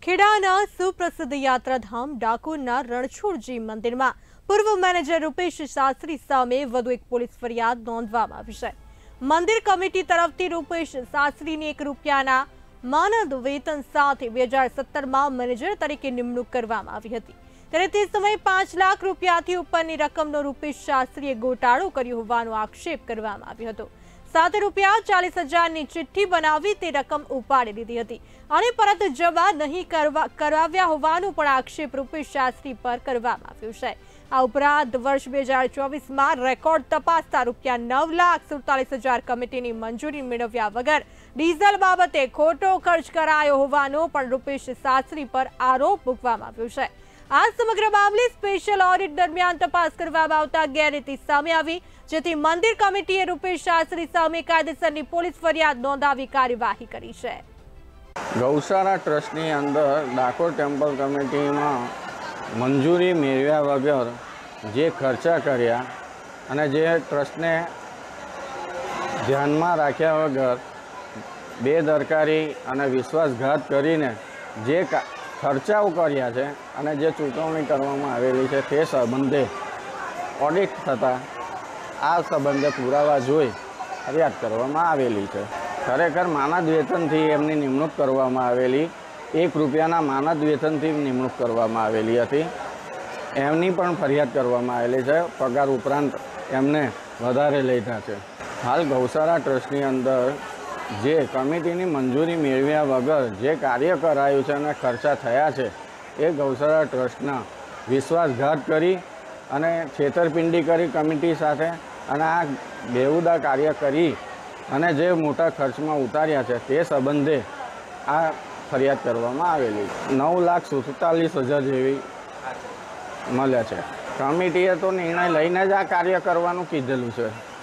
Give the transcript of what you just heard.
ખેડાના સુપ્રસિદ્ધ યાત્રાધામ ડાકોરના રણછોડજી મંદિરમાં પૂર્વ મેનેજર રૂપેશ શાસ્ત્રી સામે વધુ એક પોલીસ ફરિયાદ નોંધવામાં આવી છે। મંદિર કમિટી તરફથી રૂપેશ શાસ્ત્રીની ₹1 માનદ વેતન સાથે 2017માં મેનેજર તરીકે નિમણૂક કરવામાં આવી હતી। ત્યારે તે સમયે ₹5 લાખથી ઉપરની રકમનો રૂપેશ શાસ્ત્રીએ ગોટાળો કર્યો હોવાનો આક્ષેપ કરવામાં આવ્યો હતો। સાથે ₹40,000ની ચિઠ્ઠી બનાવી તે રકમ ઉપાડી લીધી હતી અને પરત જમા નહીં કરાવ્યા હોવાનો પણ આક્ષેપ રૂપેશ શાસ્ત્રી પર કરવામાં આવ્યો છે। આ ઉપરાંત વર્ષ 2024માં રેકોર્ડ તપાસતા ₹9,47,000 કમિટીની મંજૂરી મેળવ્યા વગર ડીઝલ બાબતે ખોટો ખર્ચ કરાયો હોવાનો પણ રૂપેશ શાસ્ત્રી પર આરોપ મૂકવામાં આવ્યો છે। આ સમગ્ર મામલે સ્પેશિયલ ઓડિટ દરમિયાન તપાસ કરવામાં આવતા ગેરરીતિ સામે આવી, જેથી મંદિર કમિટીએ રૂપેશ શાસ્ત્રી સામે કાયદેસરની પોલીસ ફરિયાદ નોંધાવી કાર્યવાહી કરી છે। ગૌશાળા ટ્રસ્ટની અંદર ડાકોર ટેમ્પલ કમિટીમાં મંજૂરી મેળવ્યા વગર જે ખર્ચા કર્યા અને જે ટ્રસ્ટને ધ્યાનમાં રાખ્યા વગર બેદરકારી અને વિશ્વાસઘાત કરીને જે ખર્ચાઓ કર્યા છે અને જે ચૂકવણી કરવામાં આવેલી છે તે સંબંધે ઓડિટ થતાં આ સંબંધે પુરાવા જોઈ ફરિયાદ કરવામાં આવેલી છે। ખરેખર માનદ વેતનથી એમની નિમણૂક કરવામાં આવેલી, ₹1ના માનદ વેતનથી નિમણૂક કરવામાં આવેલી હતી। એમની પણ ફરિયાદ કરવામાં આવેલી છે। પગાર ઉપરાંત એમને વધારે લીધા છે। હાલ ગૌશાળા ટ્રસ્ટની અંદર જે કમિટીની મંજૂરી મેળવ્યા વગર જે કાર્ય કરાયું છે અને ખર્ચા થયા છે એ ગૌશાળા ટ્રસ્ટના વિશ્વાસઘાત કરી અને છેતરપિંડી કરી કમિટી સાથે અને આ બેહુદા કાર્ય કરી અને જે મોટા ખર્ચમાં ઉતાર્યા છે તે સંબંધે આ ફરિયાદ કરવામાં આવેલી। 9,47,000 જેવી મળ્યા છે। કમિટીએ તો નિર્ણય લઈને જ આ કાર્ય કરવાનું કીધેલું છે।